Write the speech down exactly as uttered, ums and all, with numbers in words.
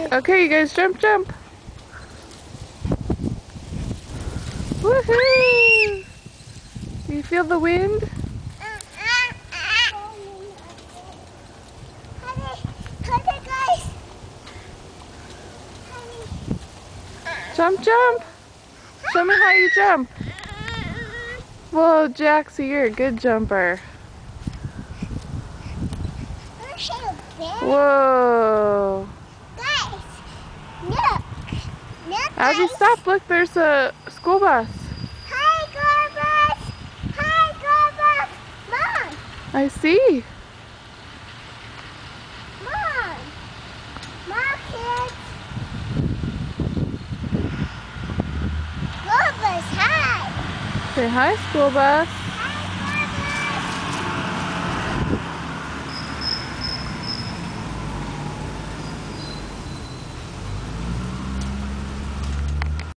Okay, you guys jump, jump. Woohoo! You feel the wind? Jump, jump. Show me how you jump. Whoa, Jaxie, you're a good jumper. Whoa. Guys, look. Look, How'd you guys. stop? Look, there's a school bus. Hi, Gorbus. Hi, Gorbus. Mom. I see. Mom. Mom, kids. Gorbus, hi. Say hi, school bus.